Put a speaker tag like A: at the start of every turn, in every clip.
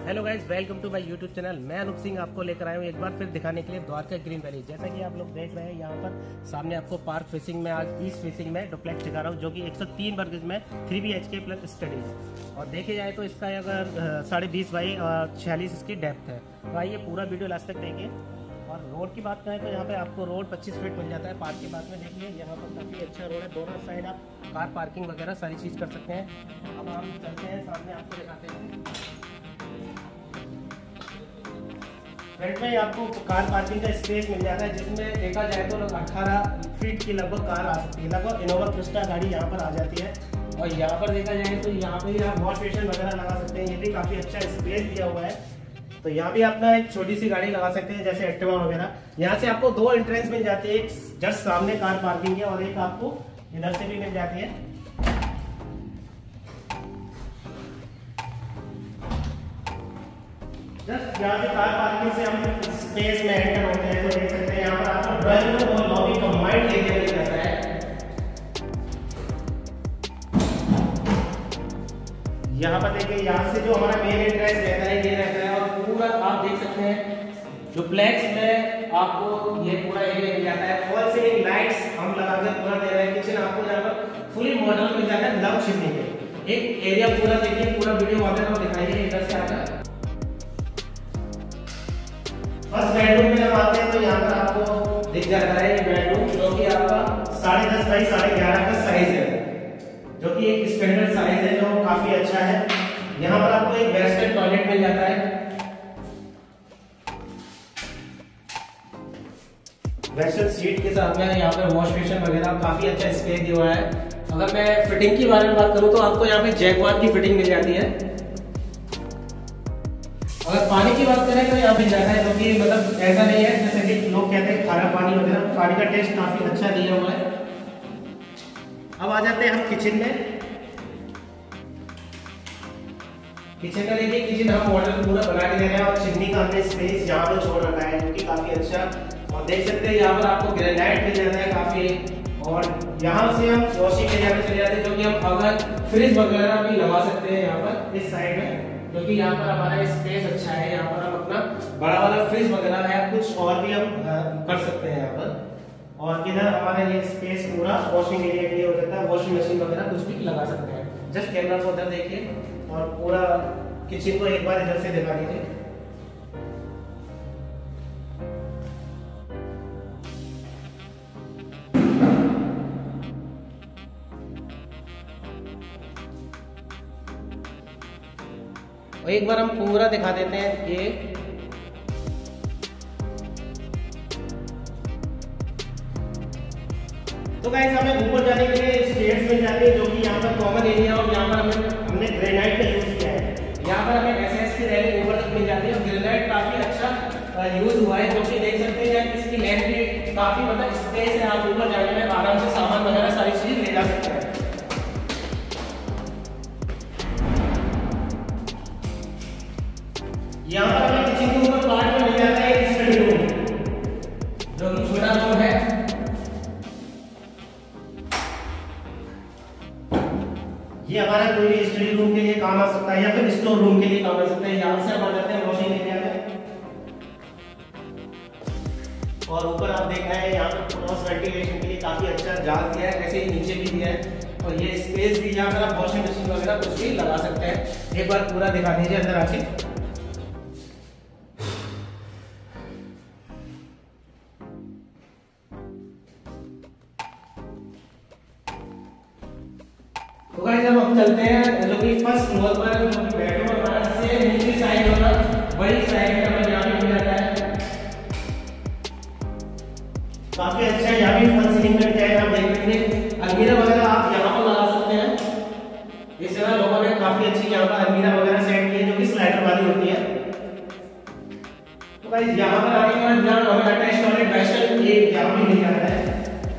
A: Hello guys, welcome to my YouTube channel. मैं अनूप सिंह आपको लेकर आया हूँ एक बार फिर दिखाने के लिए द्वारका ग्रीन वैली। जैसा कि आप लोग देख रहे हैं यहाँ पर सामने आपको पार्क फेसिंग में, आज ईस्ट फेसिंग में डुप्लेक्स दिखा रहा हूँ जो कि 103 वर्ग में 3 BHK प्लस स्टडी है। और देखे जाए तो इसका अगर 20.5 बाई 46 इसकी डेप्थ है। तो आइए पूरा वीडियो लास्ट तक देखिए। और रोड की बात करें तो यहाँ पे आपको रोड 25 फीट मिल जाता है। पार्क के बाद में देखिए यहाँ पर काफ़ी अच्छा रोड है, दोनों साइड आप कार पार्किंग वगैरह सारी चीज़ कर सकते हैं। अब हम चलते हैं सामने, आपको दिखाते हैं। फ्रंट में आपको कार पार्किंग का स्पेस मिल जाता है, जिसमें देखा जाए तो 18 फीट की लगभग कार आ सकती है। लगभग इनोवा क्रिस्टा गाड़ी यहाँ पर आ जाती है। और यहाँ पर देखा जाए तो यहाँ पे आप वॉश बेसिन वगैरह लगा सकते हैं। ये भी काफ़ी अच्छा स्पेस दिया हुआ है। तो यहाँ भी अपना एक छोटी सी गाड़ी लगा सकते हैं, जैसे एक्टिवा वगैरह। यहाँ से आपको 2 एंट्रेंस मिल जाती है, एक जस्ट सामने कार पार्किंग है और एक आपको इधर से भी मिल जाती है। जस्ट यहाँ पे कार पार्किंग से हम स्पेस में एंटर होते हैं तो देख सकते हैं यहाँ पर आपको ड्राइंग रूम और लॉबी कंबाइंड एरिया मिल जाता है। यहाँ पर देखिए, यहाँ से जो हमारा मेन एंट्रेंस रहता है ये रहता है। और पूरा आप देख सकते हैं डुप्लेक्स में आपको ये पूरा एरिया मिल जाता है। फॉल सीलिंग लाइट्स हम लगाकर पूरा दे रहे हैं। किचन आपको यहाँ पर फुली मॉडल मिल जाता है लव चिमनी के। एक एरिया पूरा देखिए, पूरा वीडियो वगैरह दिखाइए इधर से आकर। फर्स्ट बेडरूम में जब आते हैं तो यहाँ पर आपको दिख जाता है ये बेडरूम, जो कि आपका 10.5 बाई 11.5 का साइज है, जो कि एक स्टैंडर्ड साइज है जो काफी अच्छा है। यहाँ पर आपको एक वेस्टर्न टॉयलेट मिल जाता है। वेस्टर्न सीट के साथ में यहाँ पे वॉश बेसिन वगैरह काफी अच्छा स्पेस दिया हुआ है। अगर मैं फिटिंग की बारे में बात करूँ तो आपको यहाँ पे जैगवार की फिटिंग मिल जाती है। अगर पानी की बात करें तो यहाँ मिल जाता है, जो कि मतलब ऐसा नहीं है जैसे कि लोग कहते हैं खारा पानी वगैरह। पानी का टेस्ट काफी अच्छा दिया हुआ है। अब आ जाते हैं हम किचन में। किचन में देखिए, किचन हम मॉडल पूरा बना के दे रहे हैं और चिमनी का हमने स्पेस यहाँ पर छोड़ रखा है, जो कि काफी अच्छा। और देख सकते हैं यहाँ पर आपको ग्रेनाइट मिल जाता है काफी। और यहाँ से हम वॉशिंग एरिया में चले जाते हैं, जो कि हम अगर फ्रिज वगैरह भी लगा सकते हैं यहाँ पर इस साइड में, क्योंकि यहाँ पर हमारा स्पेस अच्छा है। यहाँ पर हम अपना बड़ा वाला फ्रिज वगैरह है, कुछ और भी हम कर सकते हैं यहाँ पर। और इधर हमारा ये स्पेस पूरा वॉशिंग एरिया के लिए हो जाता है। वॉशिंग मशीन वगैरह कुछ भी लगा सकते हैं। जस्ट कैमरा को उधर देखिए और पूरा किचन को एक बार इधर से दिखा दीजिए। और एक बार हम पूरा दिखा देते हैं ये। तो गाइस, हमें ऊपर जाने के लिए स्टेयर्स मिल जाती है, जो कि यहाँ पर कॉमन एरिया और यहाँ पर हमने ग्रेनाइट का यूज किया है। यहाँ पर हमें SS की रेलिंग ऊपर तक मिल जाती है। ग्रेनाइट काफी अच्छा यूज हुआ है, जो कि देख सकते हैं इसकी लेंथ भी काफी मतलब स्पेस है। आप ऊपर जाने में आराम से सामान वगैरह सारी चीज ले जा सकते हैं। यहाँ पर हमें किचन के ऊपर पार्ट में मिल जाता है एक स्टडी रूम, जो कि छोटा रूम है। ये हमारा कोई भी स्टडी रूम के लिए काम आ सकता है या फिर स्टोर रूम के लिए काम आ सकता है। यहाँ से हम आ जाते हैं वॉशिंग एरिया में। और ऊपर आप देख रहे हैं यहाँ पर क्रॉस वेंटिलेशन के लिए काफी अच्छा जाल दिया है, ऐसे ही नीचे भी दिया है। और ये स्पेस भी यहाँ पर आप वॉशिंग मशीन वगैरह कुछ भी लगा सकते हैं। एक बार पूरा दिखा दीजिए अंदर आके। तो गाइस, जब हम चलते हैं जो कि फर्स्ट फ्लोर पर बेडरूम हमारा से नीचे साइड होगा, वही साइड में हमें यहाँ पे मिल जाता है। काफी अच्छा यहाँ भी फॉल सीलिंग का टैग आप देख रहे हैं। अलमीरा वगैरह आप यहाँ पर लगा सकते हैं। इस जगह लोगों ने काफी अच्छी यहाँ पर अलमीरा वगैरह सेट की है, जो कि स्लाइडर वाली होती है। तो गाइस, यहाँ पर आने के बाद जहाँ हमें अटैच टॉयलेट वेस्टर्न एक यहाँ भी मिल जाता है।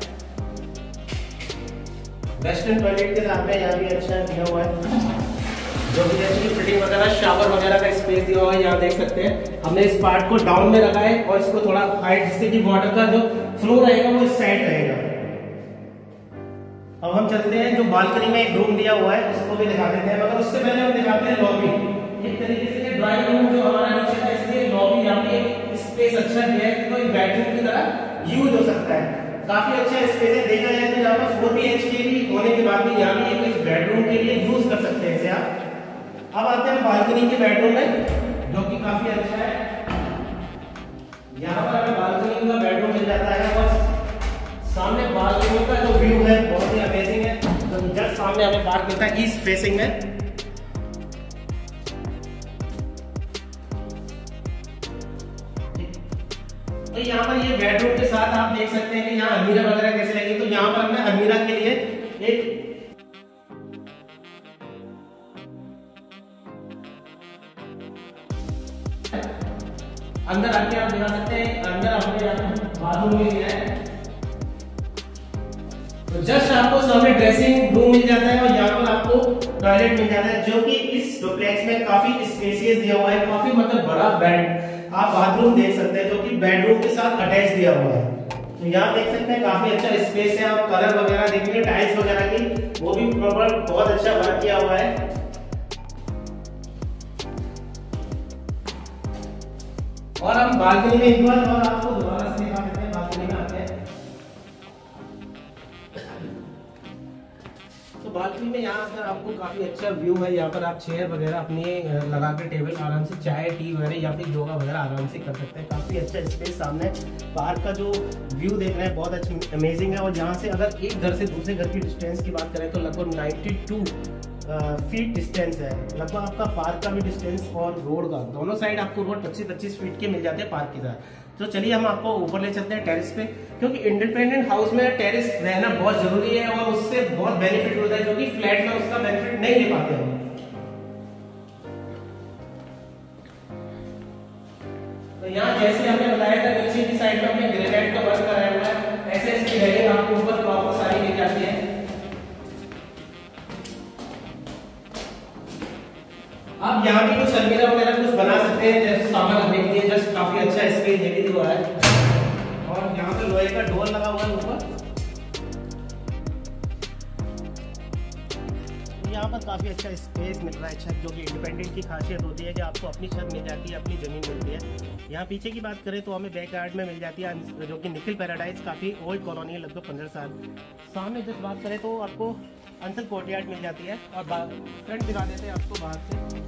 A: वेस्टर्न टॉयलेट के साथ में यहाँ भी अच्छा दिया हुआ है, जो कि जैसे कि फिटिंग वगैरह शावर वगैरह का स्पेस दिया हुआ है। यहाँ देख सकते हैं हमने इस पार्ट को डाउन में रखा है और इसको थोड़ा हाइट, जिससे कि वाटर का जो फ्लो रहेगा वो इस साइड रहेगा। अब हम चलते हैं, जो बालकनी में एक रूम दिया हुआ है उसको भी दिखा देते हैं, मगर उससे पहले हम दिखाते हैं लॉबी। एक तरीके से ड्राइंग रूम जो हमारा नीचे था, इसलिए लॉबी यहाँ पे स्पेस अच्छा दिया है कि कोई बेडरूम की तरह यूज हो सकता है। काफी अच्छा स्पेस है। देखा जाए तो यहाँ पर 4 BHK भी होने के बाद भी यहाँ भी एक बेडरूम के लिए यूज कर सकते हैं इसे आप। अब आते हैं बालकनी के बेडरूम में, जो कि काफी अच्छा है। यहाँ पर हमें बालकनी का बेडरूम मिल जाता है और सामने बालकनी का जो व्यू है बहुत ही अमेजिंग है। तो जस्ट सामने हमें पार्क मिलता है ईस्ट फेसिंग में। तो यहाँ पर ये बेडरूम के साथ आप देख सकते हैं कि यहाँ अलमीरा वगैरह कैसे लगी। तो यहाँ पर हमने अलमीरा के लिए एक अंदर आके आप दिखा सकते हैं, अंदर अपने बाथरूम मिल गया है। तो जस्ट आपको सामने ड्रेसिंग रूम मिल जाता है और यहाँ पर आपको टॉयलेट मिल जाता है, जो कि इस डुप्लेक्स में काफी स्पेशियस दिया हुआ है। काफी मतलब बड़ा बेड आप बाथरूम देख सकते हैं, जो कि बेडरूम के साथ अटैच दिया हुआ है। तो यहाँ देख सकते हैं काफी अच्छा स्पेस है। आप कलर वगैरह देखेंगे टाइल्स वगैरह की, वो भी प्रॉपर बहुत अच्छा वर्क किया हुआ है। और हम बालकनी में एक बार और आपको दोबारा से दिखा देते हैं। बालकनी में आते हैं तो बालकनी में यहाँ पर आपको काफी अच्छा व्यू है। यहाँ पर आप चेयर वगैरह अपने लगा कर टेबल आराम से चाय टी वगैरह या फिर योगा वगैरह आराम से कर सकते हैं। काफी अच्छा स्पेस। सामने पार्क का जो व्यू देख रहे हैं बहुत अच्छा अमेजिंग है। और यहाँ से अगर एक घर से दूसरे घर की डिस्टेंस की बात करें तो लगभग 92 फीट डिस्टेंस है। लगभग आपका पार्क का भी डिस्टेंस और रोड का, दोनों साइड आपको रोड 25-25 फीट के मिल जाते हैं पार्क की तरह। तो चलिए हम आपको ऊपर ले चलते हैं टेरेस पे, क्योंकि इंडिपेंडेंट हाउस में टेरेस रहना बहुत जरूरी है और उससे बहुत बेनिफिट होता है, जो कि फ्लैट में उसका बेनिफिट नहीं ले पाते हम। तो यहाँ जैसे हमने बताया था नीचे की साइड में हमने ग्रेनाइट का वर्क कराया हुआ है। ऐसे इसकी रेलिंग आपको ऊपर प्रॉपर सारी मिल जाती है। आप यहाँ भी कुछ अलमीरा वगैरह कुछ बना सकते हैं, जैसे सामान रखने के लिए। जस्ट काफी अच्छा स्पेस ये भी हुआ है। और यहाँ पे लोहे का डोर लगा हुआ है ऊपर। यहाँ पर काफी अच्छा स्पेस मिल रहा है छत, जो कि इंडिपेंडेंट की खासियत होती है कि आपको अपनी छत मिल जाती है, अपनी जमीन मिलती है। यहाँ पीछे की बात करें तो हमें बैक यार्ड में मिल जाती है, जो कि निखिल पैराडाइज, काफी ओल्ड कॉलोनी है, लगभग 15 साल। सामने जस्ट बात करें तो आपको अंसल कोर्टयार्ड मिल जाती है। और फ्रंट दिखा देते हैं आपको बाहर से।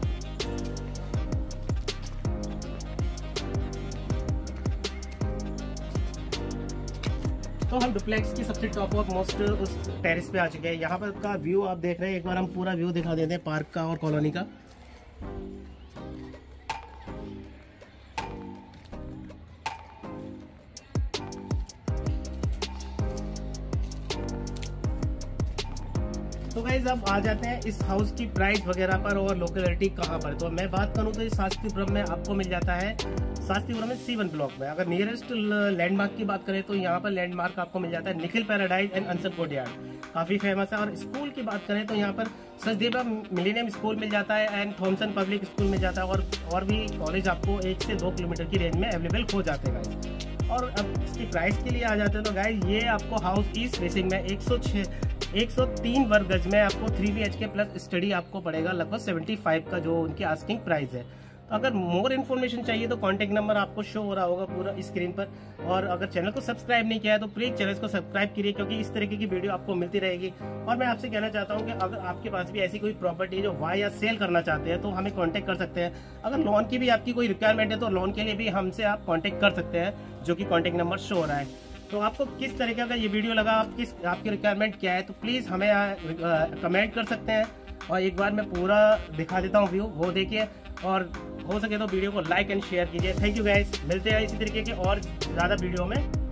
A: तो हम डुप्लेक्स की सबसे टॉप ऑफ मोस्ट उस टेरेस पे आ चुके हैं। यहाँ पर का व्यू आप देख रहे हैं। एक बार हम पूरा व्यू दिखा देते हैं पार्क का और कॉलोनी का। तो गाइस अब आ जाते हैं इस हाउस की प्राइस वगैरह पर और लोकेलिटी कहाँ पर। तो मैं बात करूँ तो इस शास्त्रीपुरम में आपको मिल जाता है, शास्त्रीपुरम में C1 ब्लॉक में। अगर नियरेस्ट लैंडमार्क की बात करें तो यहाँ पर लैंडमार्क आपको मिल जाता है Nikhil paradise and Ansal courtyard, काफी फेमस है। और स्कूल की बात करें तो यहाँ पर सचदेवा मिलेनियम स्कूल मिल जाता है एंड थॉमसन पब्लिक स्कूल मिल जाता है। और भी कॉलेज आपको 1 से 2 किलोमीटर की रेंज में अवेलेबल हो जाते हैं गाइस। और अब इसकी प्राइस के लिए आ जाते हैं तो गाइस ये आपको हाउस ईस्ट फेसिंग में 103 वर्ग गज में आपको 3 BHK प्लस स्टडी आपको पड़ेगा लगभग 75 का, जो उनकी आस्किंग प्राइस है। तो अगर मोर इन्फॉर्मेशन चाहिए तो कांटेक्ट नंबर आपको शो हो रहा होगा पूरा स्क्रीन पर। और अगर चैनल को सब्सक्राइब नहीं किया है तो प्लीज चैनल को सब्सक्राइब करिए, क्योंकि इस तरीके की वीडियो आपको मिलती रहेगी। और मैं आपसे कहना चाहता हूं कि अगर आपके पास भी ऐसी कोई प्रॉपर्टी जो बाय या सेल करना चाहते हैं तो हमें कॉन्टेक्ट कर सकते हैं। अगर लोन की भी आपकी कोई रिक्वायरमेंट है तो लोन के लिए भी हमसे आप कॉन्टेक्ट कर सकते हैं, जो कि कॉन्टेक्ट नंबर शो हो रहा है। तो आपको किस तरीके का ये वीडियो लगा, आपकी रिक्वायरमेंट क्या है, तो प्लीज हमें कमेंट कर सकते हैं। और एक बार मैं पूरा दिखा देता हूँ व्यू, वो देखिए। और हो सके तो वीडियो को लाइक एंड शेयर कीजिए। थैंक यू गाइस, मिलते हैं इसी तरीके के और ज़्यादा वीडियो में।